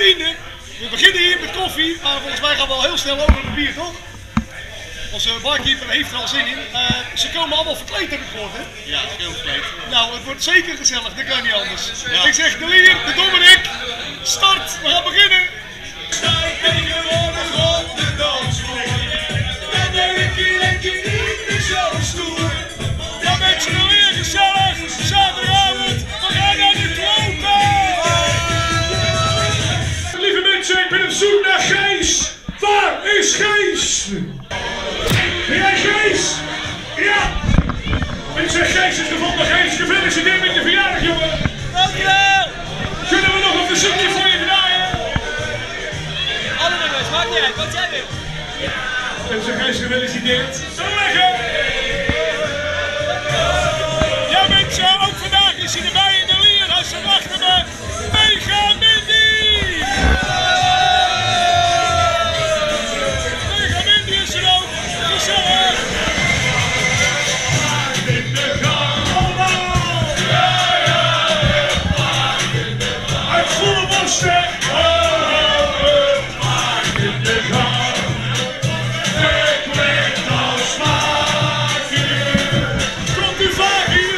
10e. We beginnen hier met koffie, maar volgens mij gaan we al heel snel over het bier, toch? Onze barkeeper heeft er al zin in. Ze komen allemaal verkleed, heb ik gehoord, hè? Ja, heel verkleed. Nou, het wordt zeker gezellig, dat kan niet anders. Ja. Ik zeg de Lier, de Dominic, start, we gaan beginnen. Sta ik tegenwoordig op de dansvloer. Dan ben ik niet meer zo stoer. Ja mensen, de Lier, gezellig, zaterdagavond, we gaan naar de kloten. Lieve mensen, ik ben op zoek naar Gees. Waar is Gees? Ben jij Gees? Ja! Ik zeg Gees is gevonden. Gees, gefeliciteerd met je verjaardag, jongen! Dankjewel! Kunnen we nog een verzoekje voor je draaien? Alle nummers, maakt niet uit, wat jij wil. En zeg Gees, gefeliciteerd. Zo leggen! Ja mensen, ook vandaag is hij erbij in de Lier. Als ze wachten me, Mega Mindy! Mega Mindy is er ook, gezellig! Uit volle borsten! In de gang! Ik klinkt als vaker! Komt u vaak hier?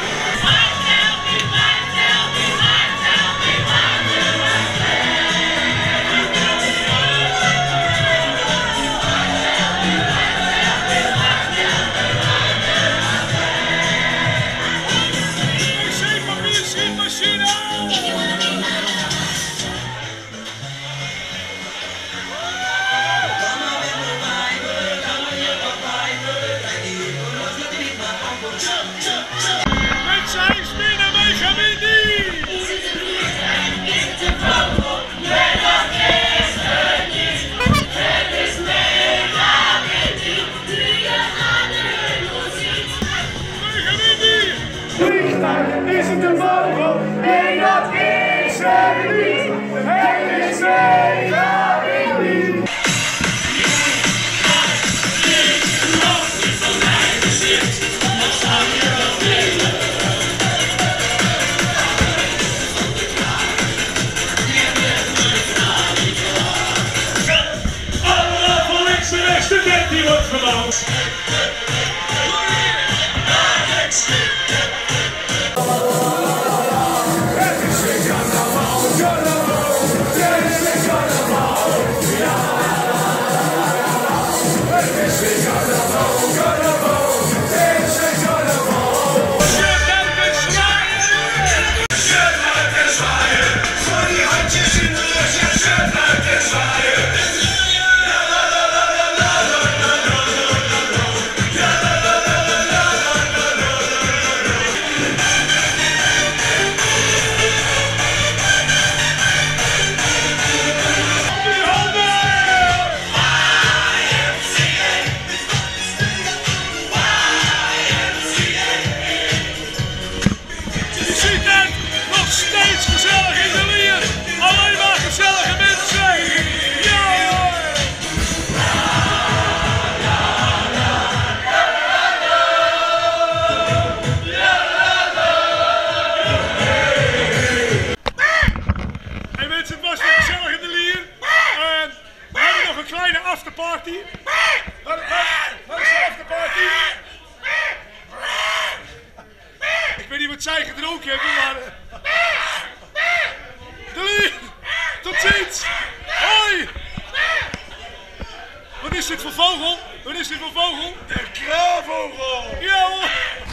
Wc-papier, schietmachine! Mensen, hij is binnen, Mega Mindy! Mega Mindy! Vliegtuig is het een vogel? Nee, dat is het niet! Het is Mega Mindy! Allemaal voor links en rechts, de bed die wordt gebouwd. Je ziet het, nog steeds gezellig in de Lier. Alleen maar gezellige mensen. Ja hoor. Hey mensen, het was weer gezellig in de Lier. We hebben nog een kleine afterparty. Wat is de afterparty? Ik weet niet wat zij gedronken hebben, maar... De Lier! Tot ziens! Hoi! Wat is dit voor vogel? Wat is dit voor vogel? De kraanvogel! Ja hoor!